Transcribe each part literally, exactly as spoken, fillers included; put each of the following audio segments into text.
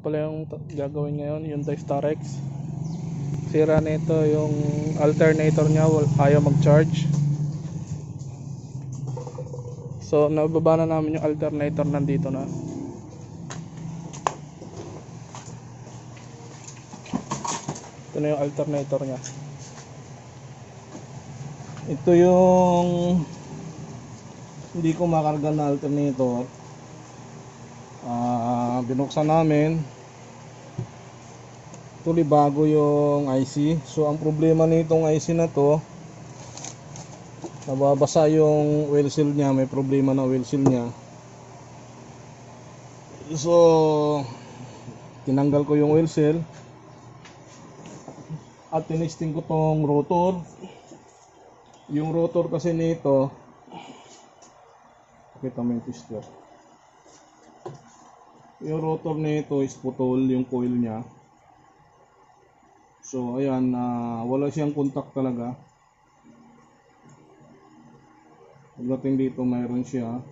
pala yung gagawin ngayon, yung Starex. Sira nito yung alternator nya, ayaw mag charge. So nababa na namin yung alternator, nandito na. Ito na yung alternator nya. Ito yung hindi ko makarga na alternator. Uh, binuksan namin. Tuloy bago yung I C. So ang problema nitong I C na to, nababasa yung oil seal nya, may problema na oil seal nya. So tinanggal ko yung oil seal at tinesting ko tong rotor. Yung rotor kasi nito, kita mo yung tester. Yung rotor nito is putol yung coil nya. So ayan, uh, wala siyang contact talaga. Pagdating dito mayroon siya.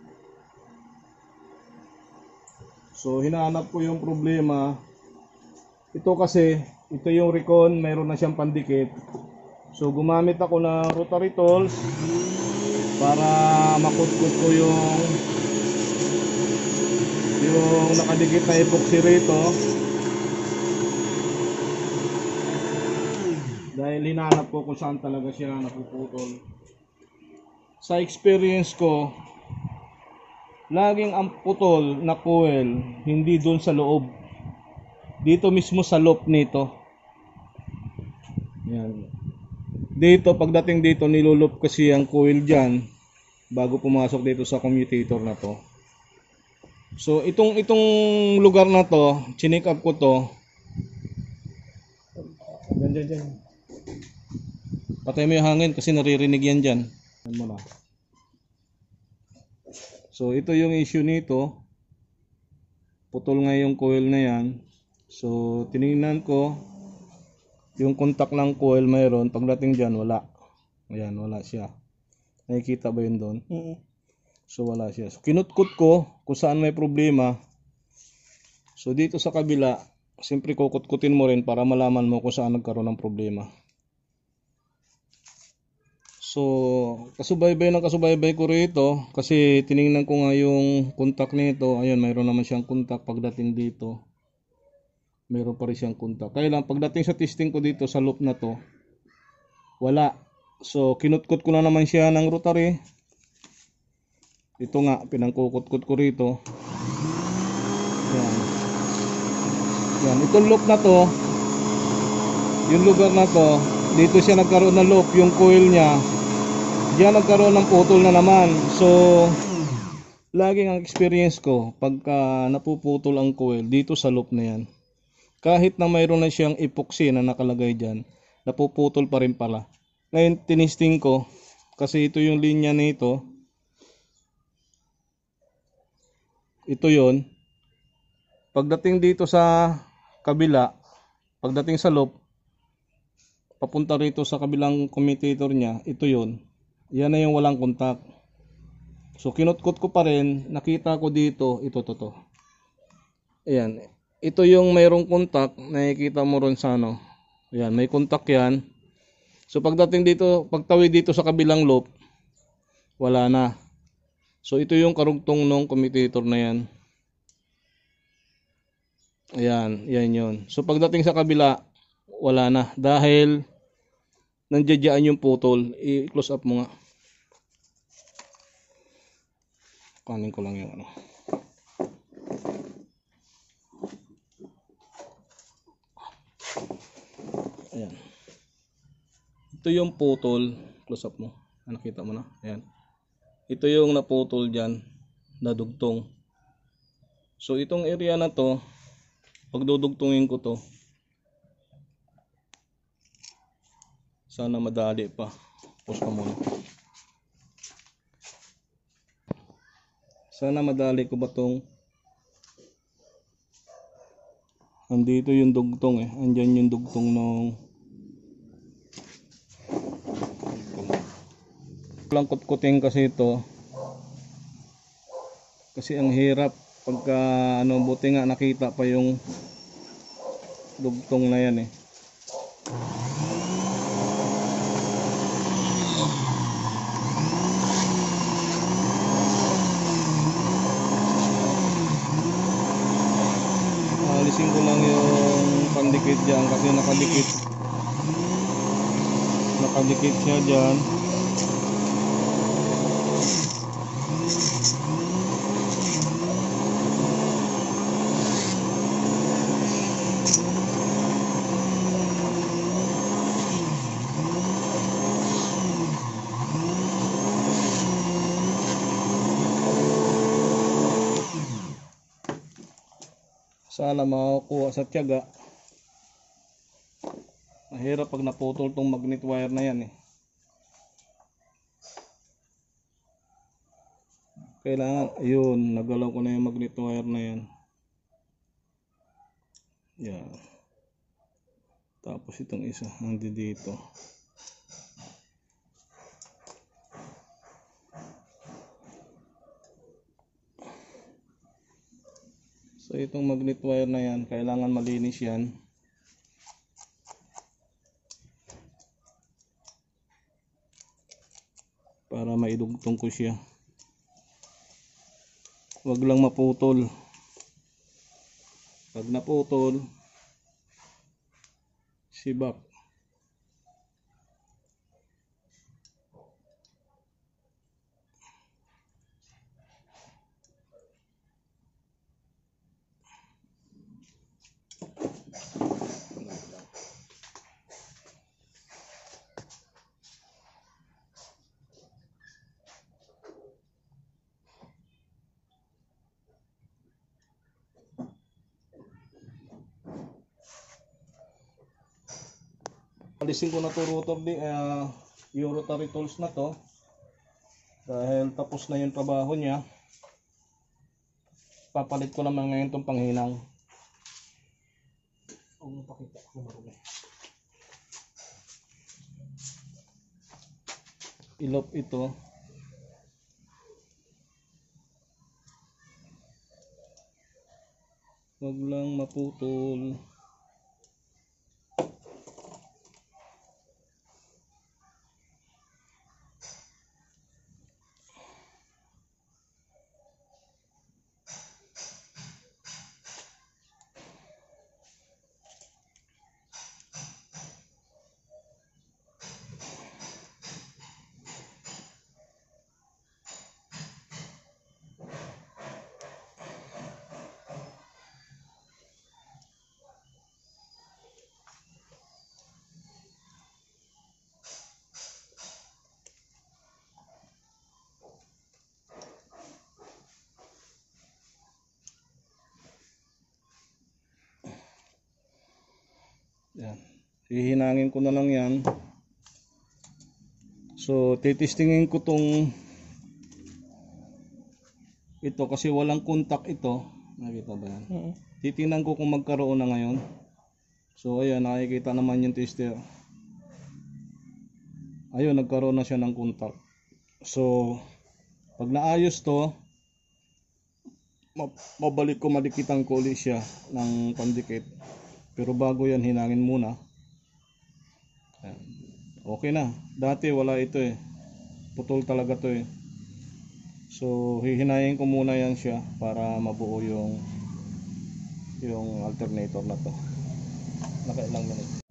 So hinahanap ko yung problema. Ito kasi, ito yung recon, mayroon na siyang pandikit. So gumamit ako ng rotary tools para makutkot ko yung yung nakadikit na epoxy rito. Dahil hinahanap ko kung saan talaga siya napuputol. Sa experience ko, laging ang putol na coil hindi doon sa loob, dito mismo sa loop nito. Yan. Dito, pagdating dito, nilulup kasi ang coil dyan bago pumasok dito sa commutator na to. So itong itong lugar na to, chinik up ko to. Diyan, diyan, diyan. Patay mo yung hangin kasi naririnig yan dyan. Yan mo na. So ito yung issue nito. Putol nga yung coil na yan. So tinignan ko, yung contact ng coil mayroon, pagdating dyan wala. Ayan, wala siya. Nakikita ba yun doon? Mm-hmm. So wala siya. So kinutkot ko kung saan may problema. So dito sa kabila, siyempre kukutkutin mo rin para malaman mo kung saan nagkaroon ng problema. So kasubaybay ng kasubaybay ko rito kasi tiningnan ko nga yung contact nito. Ayun, mayroon naman siyang contact. Pagdating dito, mayroon pa rin siyang contact. Kaya lang pagdating sa testing ko dito sa loop na to, wala. So kinutkot ko na naman siya ng rotary. Ito nga, pinangkukutkot ko rito. Yan. Yan, itong loop na to, yung lugar na to, dito siya nagkaroon ng loop, yung coil nya, diyan nagkaroon ng putol na naman. So laging ang experience ko, pagka napuputol ang coil dito sa loop na yan, kahit na mayroon na siyang epoxy na nakalagay dyan, napuputol pa rin pala. Ngayon tinisting ko, kasi ito yung linya nito, ito yon. Pagdating dito sa kabila, pagdating sa loop, papunta rito sa kabilang commutator nya, ito yon. Yan na yung walang contact. So kinutkot ko pa rin, nakita ko dito, ito to to. Ayan, ito yung mayroong contact, nakikita mo ron sa ano. Ayan, may contact yan. So pagdating dito, pagtawid dito sa kabilang loop, wala na. So ito yung karugtong ng commutator na yan. Ayan, yan yun. So pagdating sa kabila, wala na. Dahil nandiyan yung putol. I-close up mo nga. Kanin ko lang yung ano. Ayan. Ito yung putol. Close up mo. Nakita mo na? Ayan. Ito yung naputol dyan, nadugtong. So itong area na to, pag dudugtungin ko to, sana madali pa. Pause ka muna. Sana madali ko ba tong, andito yung dugtong eh, andyan yung dugtong ng lang kutkutin kasi ito kasi ang hirap Pagka ano, buti nga nakita pa yung dugtong na yan eh. Alisin ko lang yung pandikit dyan kasi nakadikit nakadikit siya dyan. Sana makukuha sa tiyaga. Mahirap pag naputol tong magnet wire na yan eh. Kailangan, ayun, nagalaw ko na yung magnet wire na yan. Yan. Tapos itong isa, nandito dito. So itong magnet wire na yan, kailangan malinis yan. Para maidugtong ko siya. Huwag lang maputol. Pag naputol, sibak. Alisin ko na to rotor di, uh, yung rotary tools na to. Dahil tapos na yung trabaho niya. Papalit ko naman ngayon itong panghinang. Huwag mo pakita kung marumi. Ilop ito. Huwag lang maputol. Yan. Hihinangin ko na lang yan. So, titistingin ko tong ito kasi walang contact ito. Nakita ba yan? Mm-hmm. Titingnan ko kung magkaroon na ngayon. So, ayan, nakikita naman yung tester. Ayun, nagkaroon na siya ng contact. So, pag naayos to, mabalik ko, madikitan ko ulit siya ng pandikit. Pero bago yan, hinangin muna. Okay na. Dati wala ito eh. Putol talaga to eh. So, hihinayin ko muna yan siya para mabuo yung yung alternator na to. Nakailang minutes.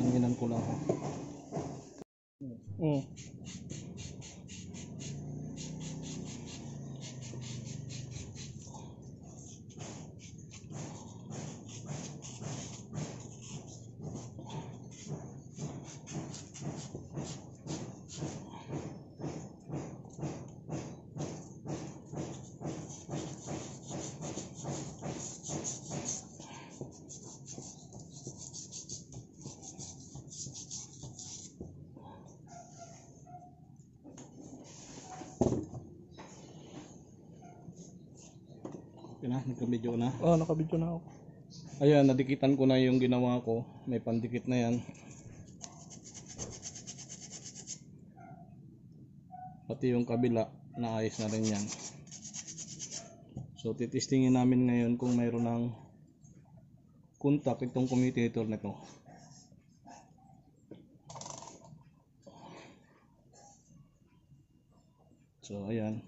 Tinginan ko lang. Mm. Okay na, nagka-video na. Oo, oh, nakabidyo na ako. Ayan, nadikitan ko na yung ginawa ko. May pandikit na yan. Pati yung kabila, naayos na rin yan. So, titistingin namin ngayon kung mayroon ng contact itong commutator na ito. So, ayan.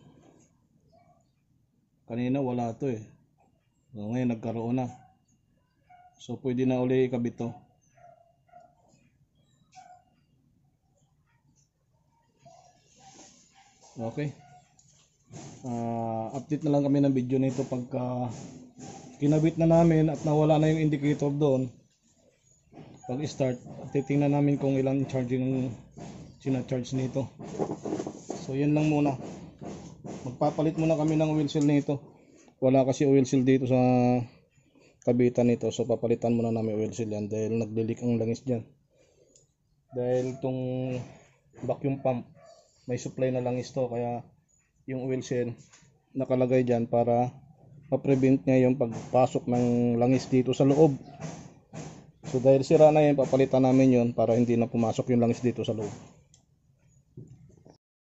Kanina wala to eh. So, ngayon nagkaroon na. So, pwede na uli ikabit to. Okay. Uh, update na lang kami ng video nito pagka kinabit na namin at nawala na yung indicator doon. Pag start, titingnan namin kung ilang charging ang sina-charge nito. So, yun lang muna. Magpapalit muna kami ng oil seal nito. Wala kasi oil seal dito sa kabitan nito. So papalitan muna namin oil seal yan dahil nagdilik ang langis dyan. Dahil itong vacuum pump may supply na langis to, kaya yung oil seal nakalagay dyan para ma-prevent niya yung pagpasok ng langis dito sa loob. So dahil sira na yan, papalitan namin yon para hindi na pumasok yung langis dito sa loob.